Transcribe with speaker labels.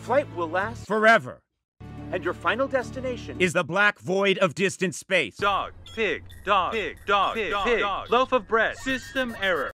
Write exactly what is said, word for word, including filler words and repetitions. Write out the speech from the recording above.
Speaker 1: flight will last
Speaker 2: forever.
Speaker 1: And your final destination
Speaker 2: is the black void of distant space.
Speaker 3: Dog, pig, dog, pig, dog, pig, dog, pig, dog. Loaf of bread. System error.